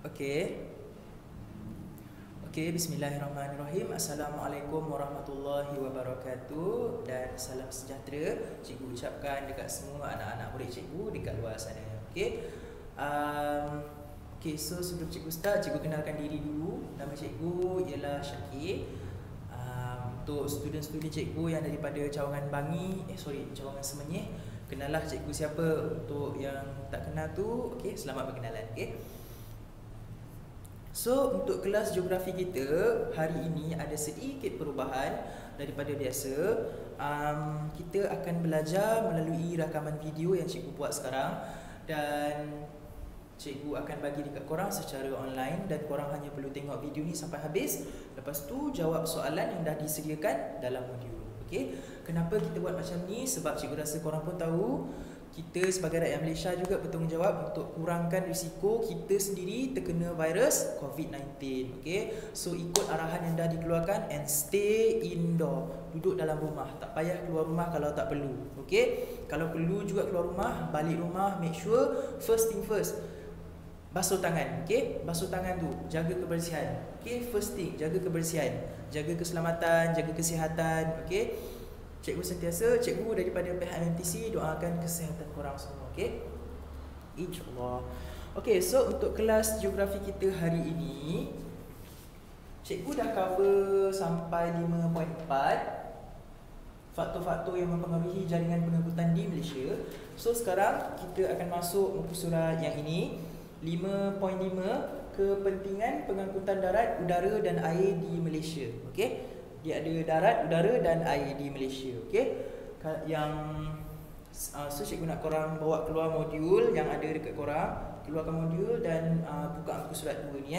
Okey. Okey, bismillahirrahmanirrahim. Assalamualaikum warahmatullahi wabarakatuh dan salam sejahtera cikgu ucapkan dekat semua anak-anak murid cikgu dekat luar sana. Okey. Okey, so sebelum cikgu start, cikgu kenalkan diri dulu. Nama cikgu ialah Syakir. Untuk student-student cikgu yang daripada Cawangan Bangi, Cawangan Semenyih, kenallah cikgu siapa. Untuk yang tak kenal tu, okey, selamat berkenalan. Okey. So, untuk kelas geografi kita hari ini ada sedikit perubahan daripada biasa. Kita akan belajar melalui rakaman video yang cikgu buat sekarang, dan cikgu akan bagi dekat korang secara online, dan korang hanya perlu tengok video ni sampai habis. Lepas tu jawab soalan yang dah disediakan dalam modul. Okey. Kenapa kita buat macam ni? Sebab cikgu rasa korang pun tahu kita sebagai rakyat Malaysia juga bertanggungjawab untuk kurangkan risiko kita sendiri terkena virus COVID-19. Okay? So ikut arahan yang dah dikeluarkan and stay indoor. Duduk dalam rumah, tak payah keluar rumah kalau tak perlu. Okay? Kalau perlu juga keluar rumah, balik rumah, make sure first thing first, basuh tangan. Okay? Basuh tangan tu, jaga kebersihan. Okay? First thing, jaga kebersihan, jaga keselamatan, jaga kesihatan. Okay? Cikgu sentiasa, cikgu daripada pihak MNTC doakan kesihatan korang semua. Okay? InsyaAllah. Okay, so untuk kelas geografi kita hari ini, cikgu dah cover sampai 5.4 faktor-faktor yang mempengaruhi jaringan pengangkutan di Malaysia. So sekarang kita akan masuk muka surat yang ini, 5.5, kepentingan pengangkutan darat, udara dan air di Malaysia. Okay? Dia ada darat, udara dan air di Malaysia. Okey. Yang so cikgu nak korang bawa keluar modul yang ada dekat korang, keluarkan modul dan buka muka surat 2 ni .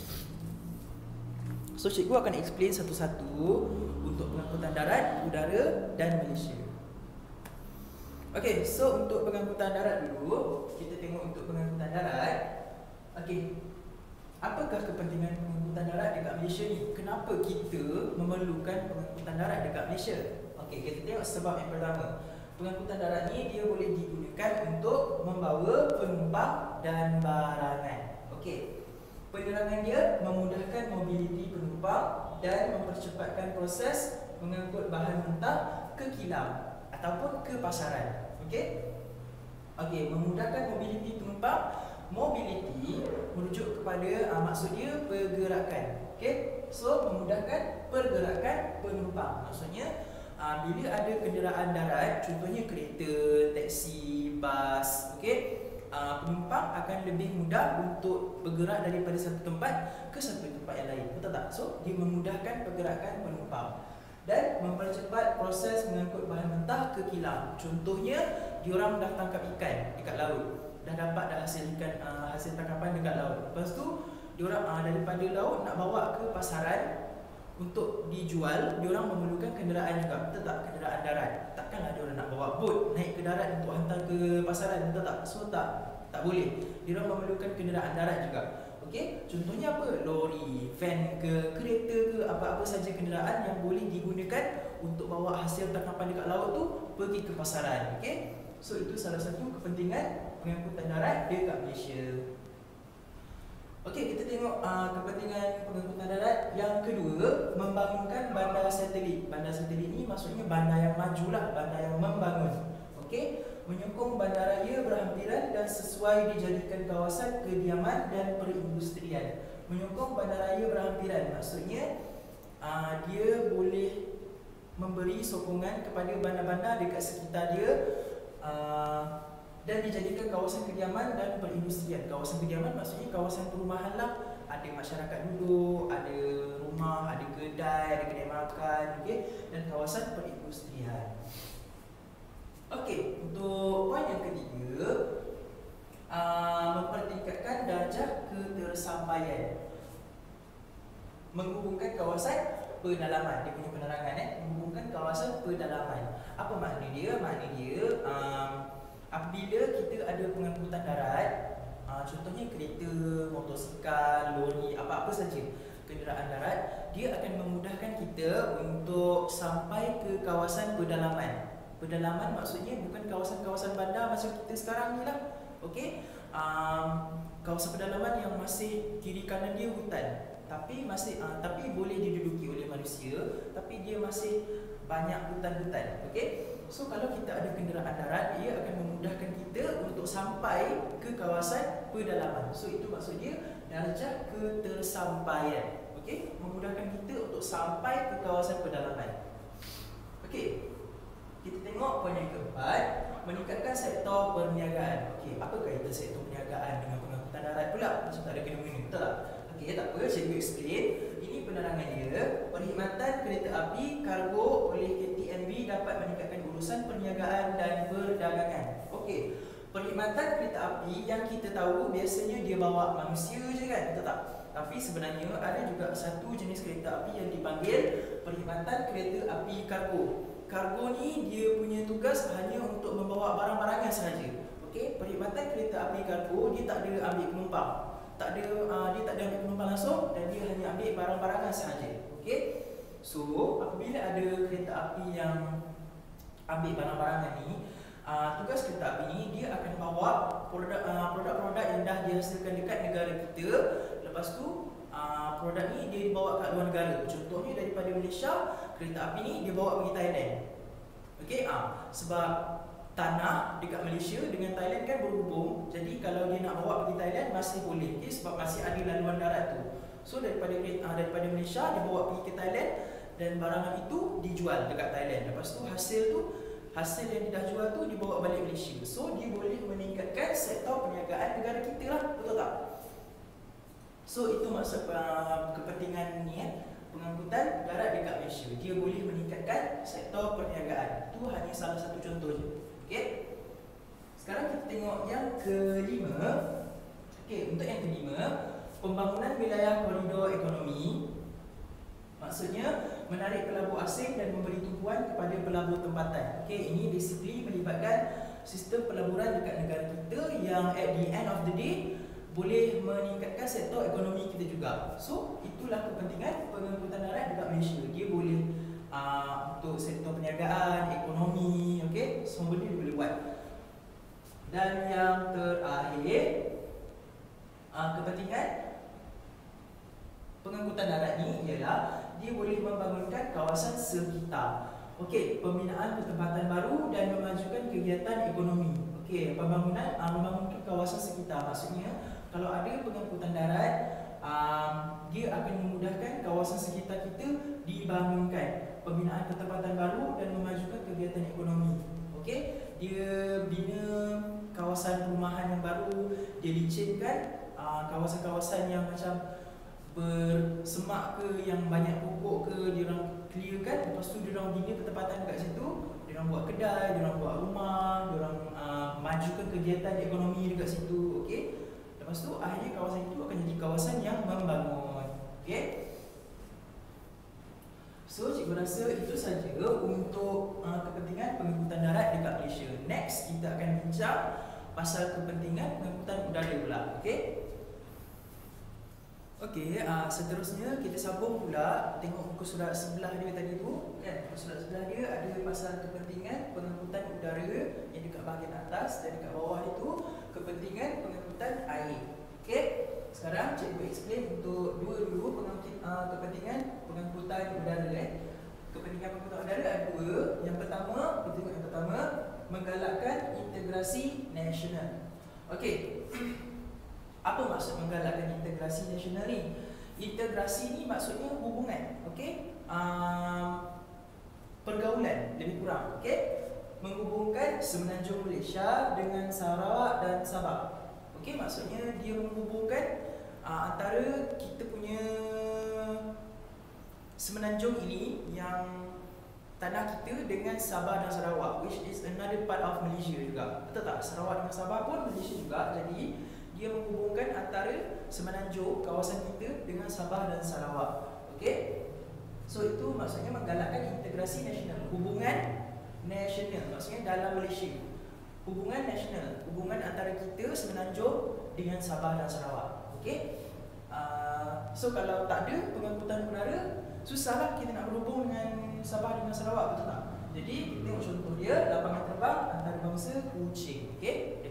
So cikgu akan explain satu-satu untuk pengangkutan darat, udara dan Malaysia. Okey, so untuk pengangkutan darat dulu, kita tengok untuk pengangkutan darat. Okey. Apakah kepentingan pengangkutan darat dekat Malaysia ni? Kenapa kita memerlukan pengangkutan darat dekat Malaysia? Okey, kita tengok sebab yang pertama. Pengangkutan darat ni dia boleh digunakan untuk membawa penumpang dan barangan. Okey. Penerangan dia memudahkan mobiliti penumpang dan mempercepatkan proses mengangkut bahan mentah ke kilang ataupun ke pasaran. Okey? Okey, memudahkan mobiliti penumpang. Mobility merujuk kepada maksud dia pergerakan. Okey, so memudahkan pergerakan penumpang. Maksudnya bila ada kenderaan darat, contohnya kereta, teksi, bas, okey, penumpang akan lebih mudah untuk bergerak daripada satu tempat ke satu tempat yang lain. Betul tak? So dia memudahkan pergerakan penumpang dan mempercepat proses mengangkut bahan mentah ke kilang. Contohnya, diorang dah tangkap ikan dekat laut, dah hasil tangkapan dekat laut. Lepas tu diorang daripada laut nak bawa ke pasaran untuk dijual, diorang memerlukan kenderaan juga. Betul tak? Kenderaan darat. Takkanlah diorang nak bawa bot naik ke darat untuk hantar ke pasaran. Betul tak? So tak boleh. Diorang memerlukan kenderaan darat juga. Okey, contohnya apa? Lori, van ke, kereta ke, apa-apa saja kenderaan yang boleh digunakan untuk bawa hasil tangkapan dekat laut tu pergi ke pasaran. Okey? So itu salah satu kepentingan pengangkutan darat dekat Malaysia. Okey, kita tengok kepentingan pengangkutan darat. Yang kedua, membangunkan bandar satelit. Bandar satelit ni maksudnya bandar yang majulah, bandar yang membangun. Okey, menyokong bandaraya berhampiran dan sesuai dijadikan kawasan kediaman dan perindustrian. Menyokong bandaraya berhampiran maksudnya dia boleh memberi sokongan kepada bandar-bandar dekat sekitar dia, dan dijadikan kawasan kediaman dan perindustrian. Kawasan kediaman maksudnya kawasan perumahan lah. Ada masyarakat duduk, ada rumah, ada kedai makan, okay? Dan kawasan perindustrian. Okey, untuk poin yang ketiga, mempertingkatkan darjah ketersampaian. Menghubungkan kawasan pedalaman. Dia punya penerangan menghubungkan kawasan pedalaman. Apa makna dia? Makna dia apabila kita ada pengangkutan darat, contohnya kereta, motosikal, lori, apa-apa saja kenderaan darat, dia akan memudahkan kita untuk sampai ke kawasan pedalaman. Pedalaman maksudnya bukan kawasan-kawasan bandar macam kita sekarang ni lah. Okey, kawasan pedalaman yang masih kiri kanan dia hutan, tapi tapi boleh diduduki oleh manusia, tapi dia masih banyak hutan-hutan. Okey. So kalau kita ada kenderaan darat, ia akan memudahkan kita untuk sampai ke kawasan pedalaman. So itu maksud dia darjah ketersampaian. Okey, memudahkan kita untuk sampai ke kawasan pedalaman. Okey. Kita tengok poin yang keempat, meningkatkan sektor perniagaan. Okey, apa kaitan sektor perniagaan dengan pengangkutan darat pula? Macam tak ada kena-mengena, betul tak? Okey, tak apa, cikgu explain. Ini penerangan dia. Perkhidmatan kereta api kargo oleh KTMB dapat meningkatkan urusan perniagaan dan perdagangan. Okey, perkhidmatan kereta api yang kita tahu biasanya dia bawa manusia je kan, betul tak? Tapi sebenarnya ada juga satu jenis kereta api yang dipanggil perkhidmatan kereta api kargo. Kargo ni dia punya tugas hanya untuk membawa barang-barangan sahaja. Okey, perkhidmatan kereta api kargo dia tak ada ambil penumpang. Dia tak ada ambil penumpang langsung dan dia hanya ambil barang-barangan sahaja. Okey. So, apabila ada kereta api yang ambil barang-barangan ni, tugas kereta api ni dia akan bawa produk-produk yang dah dihasilkan dekat negara kita. Lepas tu produk ni dia dibawa kat luar negara. Contohnya daripada Malaysia, kereta api ni dia bawa pergi Thailand. Okey, sebab tanah dekat Malaysia dengan Thailand kan berhubung. Jadi kalau dia nak bawa pergi Thailand masih boleh, okay? Sebab masih ada laluan darat tu. So daripada Malaysia dia bawa pergi ke Thailand dan barangan itu dijual dekat Thailand. Lepas tu hasil yang dia dah jual tu dibawa balik Malaysia. So dia boleh meningkatkan sektor perniagaan negara kita lah, betul tak? So itu maksud kepentingan ni pengangkutan darat dekat Malaysia. Dia boleh meningkatkan sektor perniagaan. Itu hanya salah satu contoh je. Okey. Sekarang kita tengok yang kelima. Okey, untuk yang kelima, pembangunan wilayah koridor ekonomi. Maksudnya menarik pelabur asing dan memberi tumpuan kepada pelabur tempatan. Okey, ini basically melibatkan sistem pelaburan dekat negara kita yang at the end of the day boleh meningkatkan sektor ekonomi kita juga. So, itulah kepentingan pengangkutan darat dekat Malaysia. Dia boleh untuk sektor perniagaan, ekonomi, okey, semua benda dia boleh buat. Dan yang terakhir, kepentingan pengangkutan darat ni ialah dia boleh membangunkan kawasan sekitar. Okey, pembinaan pertempatan baru dan memajukan kegiatan ekonomi. Okey, membangunkan kawasan sekitar. Maksudnya kalau ada pengangkutan darat, dia akan memudahkan kawasan sekitar kita dibangunkan. Pembinaan pertempatan baru dan memajukan kegiatan ekonomi. Okey, dia bina kawasan perumahan yang baru, dia licinkan kawasan-kawasan yang macam bersemak ke, yang banyak pokok ke, dia orang clearkan. Lepas tu dia orang bina pertempatan dekat situ, dia orang buat kedai, dia orang buat rumah, dia orang majukan kegiatan ekonomi dekat situ. Okey. Lepas tu akhirnya kawasan itu akan jadi kawasan yang membangun. Okey. So cikgu rasa itu saja untuk kepentingan pengangkutan darat dekat Malaysia. Next kita akan bincang pasal kepentingan pengangkutan udara pula. Okey. Okey, seterusnya kita sambung pula tengok muka surat sebelah dia tadi tu kan. Muka surat sebelah dia ada pasal kepentingan pengangkutan udara yang dekat bahagian atas, dan dekat bawah itu kepentingan pengangkutan air. Okey. Sekarang cikgu explain untuk dua kepentingan pengangkutan udara Kepentingan pengangkutan udara ada dua. Yang pertama, kita tengok yang pertama, menggalakkan integrasi nasional. Okey. Apa maksud menggalakkan integrasi nasional ni? Integrasi ni maksudnya hubungan, okey? Pergaulan lebih kurang, okey? Menghubungkan Semenanjung Malaysia dengan Sarawak dan Sabah. Okey, maksudnya dia menghubungkan antara kita punya Semenanjung ini yang tanah kita dengan Sabah dan Sarawak, which is another part of Malaysia juga. Betul tak? Sarawak dengan Sabah pun Malaysia juga. Jadi dia menghubungkan antara Semenanjung, kawasan kita, dengan Sabah dan Sarawak. Okey. So itu maksudnya menggalakkan integrasi nasional, hubungan nasional, maksudnya dalam Malaysia. Hubungan nasional, hubungan antara kita Semenanjung dengan Sabah dan Sarawak. Okey. So kalau tak ada pengangkutan udara, susahlah kita nak berhubung dengan Sabah dengan Sarawak, betul tak? Jadi kita tengok contoh dia, lapangan terbang antarabangsa Kuching. Okey.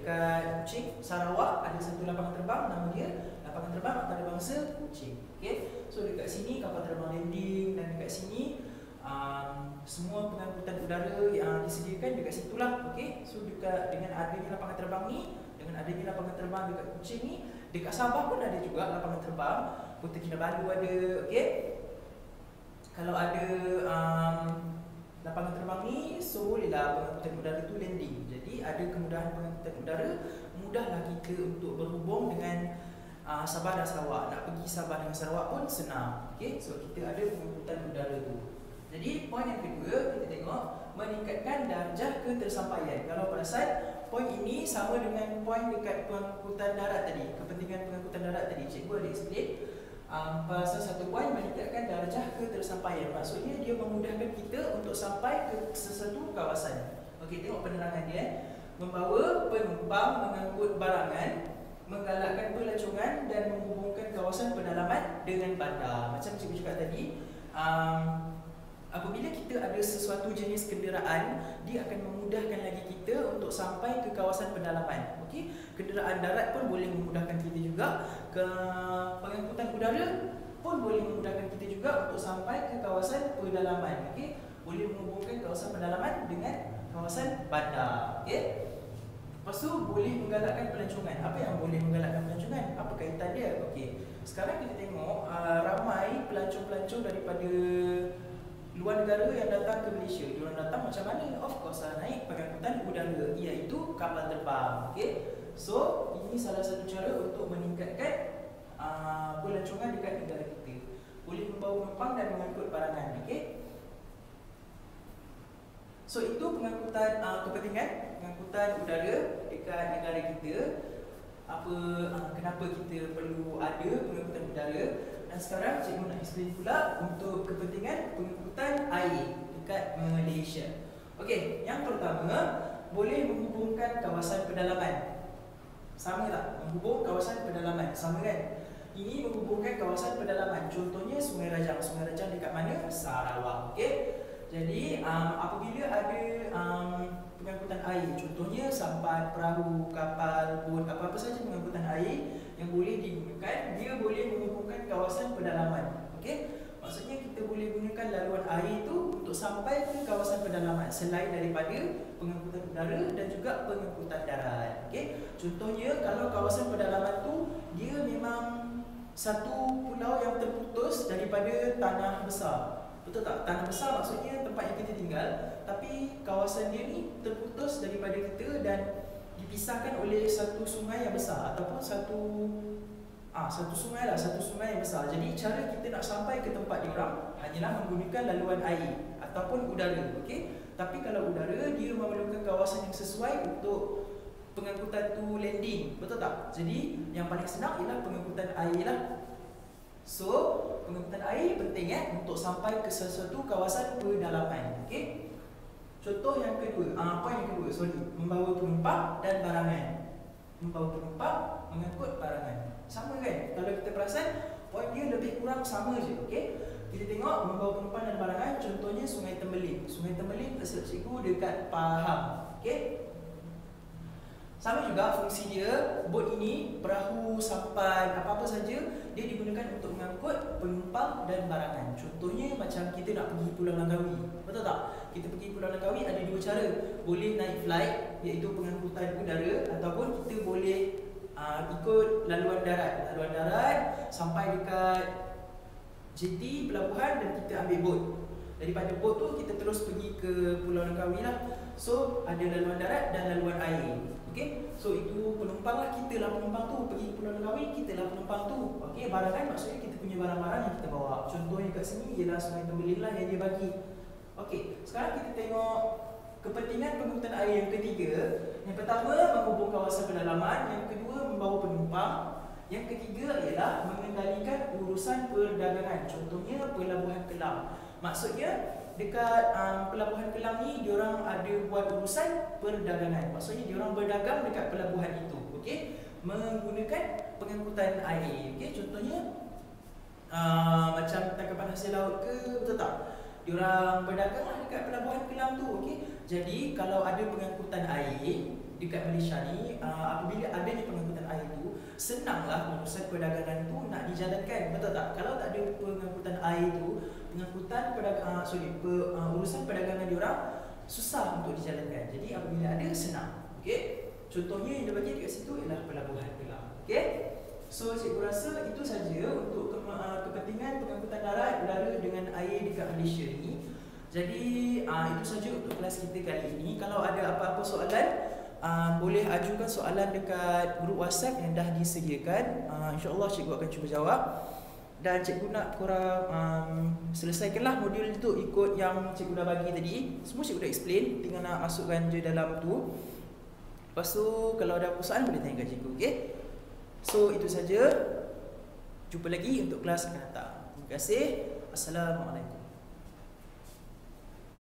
dekat Kuching, Sarawak ada satu lapangan terbang, nama dia lapangan terbang antarabangsa Kuching. Okey. So dekat sini kapal terbang landing, dan dekat sini semua pengangkutan udara yang disediakan dekat situlah. Okey. So dekat dengan adanya lapangan terbang ni, dengan adanya lapangan terbang dekat Kuching ni, dekat Sabah pun ada juga lapangan terbang, Kota Kinabalu ada. Okey. Kalau ada lapangan terbang ni, so bolehlah pengangkutan udara tu landing. Jadi ada kemudahan pengangkutan udara, mudahlah kita untuk berhubung dengan Sabah dan Sarawak. Nak pergi Sabah dengan Sarawak pun senang. Okey, so kita ada pengangkutan udara tu. Jadi poin yang kedua kita tengok meningkatkan darjah ketersampaian. Kalau perasan, poin ini sama dengan poin dekat pengangkutan darat tadi, kepentingan pengangkutan darat tadi. Cikgu ada explain. Pasal satu poin meningkatkan darjah ketersampaian. Maksudnya dia memudahkan kita untuk sampai ke sesuatu kawasan. Okey, tengok penerangan dia. Membawa penumpang, mengangkut barangan, menggalakkan pelancongan dan menghubungkan kawasan pedalaman dengan bandar. Macam cikgu cakap tadi, apabila kita ada sesuatu jenis kenderaan, dia akan memudahkan lagi kita untuk sampai ke kawasan pedalaman. Okey, kenderaan darat pun boleh memudahkan kita juga, ke pengangkutan udara pun boleh memudahkan kita juga untuk sampai ke kawasan pedalaman. Okey, boleh menghubungkan kawasan pedalaman dengan kawasan bandar. Okey. Lepas tu boleh menggalakkan pelancongan. Apa yang boleh menggalakkan pelancongan? Apa kaitan dia? Okey. Sekarang kita tengok ramai pelancong-pelancong daripada luar negara yang datang ke Malaysia. Diorang datang macam mana? Of course naik pengangkutan udara, iaitu kapal terbang. Okey. So, ini salah satu cara untuk meningkatkan pelancongan dekat negara kita. Boleh membawa penumpang dan mengangkut barangan. Okey. So itu pengangkutan kepentingan pengangkutan udara dekat negara kita. Kenapa kita perlu ada pengangkutan udara. Dan sekarang cikgu nak explain pula untuk kepentingan pengangkutan air dekat Malaysia. Okey, yang pertama, boleh menghubungkan kawasan pedalaman. Sama tak? Menghubung kawasan pedalaman, sama kan? Ini menghubungkan kawasan pedalaman. Contohnya Sungai Rajang. Sungai Rajang dekat mana? Sarawak. Okey. Jadi apabila ada pengangkutan air, contohnya sampan, perahu, kapal, bot, apa-apa saja pengangkutan air yang boleh digunakan, dia boleh menghubungkan kawasan pedalaman. Okey, maksudnya kita boleh gunakan laluan air itu untuk sampai ke kawasan pedalaman selain daripada pengangkutan udara dan juga pengangkutan darat. Okey, contohnya kalau kawasan pedalaman tu dia memang satu pulau yang terputus daripada tanah besar. Betul tak? Tanah besar maksudnya tempat yang kita tinggal, tapi kawasan dia ni terputus daripada kita dan dipisahkan oleh satu sungai yang besar ataupun satu sungai yang besar. Jadi cara kita nak sampai ke tempat diorang hanyalah menggunakan laluan air ataupun udara. Okey. Tapi kalau udara, dia memerlukan kawasan yang sesuai untuk pengangkutan tu landing. Betul tak? Jadi yang paling senang ialah pengangkutan air lah. So, pengangkutan air penting untuk sampai ke sesuatu kawasan pedalaman. Okey. Contoh yang kedua, poin yang kedua, membawa penumpang dan barangan. Membawa penumpang, mengangkut barangan. Sama kan? Kalau kita perasan, poin dia lebih kurang sama je. Okey. Kita tengok membawa penumpang dan barangan, contohnya Sungai Tembeling. Sungai Tembeling tersedia cikgu dekat Pahang. Okey. Sama juga fungsi dia, bot ini, perahu, sampan, apa-apa saja, dia digunakan untuk mengangkut penumpang dan barangan. Contohnya macam kita nak pergi Pulau Langkawi. Betul tak? Kita pergi Pulau Langkawi ada dua cara. Boleh naik flight, iaitu pengangkutan udara, ataupun kita boleh ikut laluan darat. Laluan darat sampai dekat jeti pelabuhan dan kita ambil bot. Daripada bot tu kita terus pergi ke Pulau Langkawi lah. So ada laluan darat dan laluan air. Okey, so itu penumpang lah, kita lah penumpang tu. Pergi Pulau Langkawi, kita lah penumpang tu. Okey, barangan maksudnya kita punya barang-barang yang kita bawa. Contohnya kat sini ialah Sungai Tembeling lah yang dia bagi. Okey, sekarang kita tengok kepentingan pengangkutan air yang ketiga. Yang pertama, menghubung kawasan pedalaman. Yang kedua, membawa penumpang. Yang ketiga ialah mengendalikan urusan perdagangan. Contohnya Pelabuhan Kelang. Maksudnya dekat Pelabuhan Kelang ni diorang ada buat urusan perdagangan. Maksudnya diorang berdagang dekat pelabuhan itu. Okey, menggunakan pengangkutan air. Okey, contohnya macam tangkapan hasil laut ke, betul tak? Diorang berdagang lah dekat Pelabuhan Kelang tu. Okey, jadi kalau ada pengangkutan air, dekat Malaysia ni apabila adanya pengangkutan air tu, senanglah urusan perdagangan tu nak dijalankan, betul tak? Kalau tak ada pengangkutan air tu, urusan perdagangan diorang susah untuk dijalankan. Jadi apabila ada, senang. Okey. Contohnya yang dia bagi dekat situ ialah pelabuhan Kelang. Okey. So cikgu rasa itu saja untuk kepentingan pengangkutan darat, udara dengan air dekat Malaysia ni. Jadi itu saja untuk kelas kita kali ini. Kalau ada apa-apa soalan, boleh ajukan soalan dekat grup WhatsApp yang dah disediakan. InsyaAllah cikgu akan cuba jawab. Dan cikgu nak korang selesaikanlah modul tu ikut yang cikgu dah bagi tadi. Semua cikgu dah explain, tinggal nak masukkan je dalam tu. Lepas tu kalau ada soalan boleh tanya kat cikgu, okey? So itu saja. Jumpa lagi untuk kelas akan datang. Terima kasih. Assalamualaikum.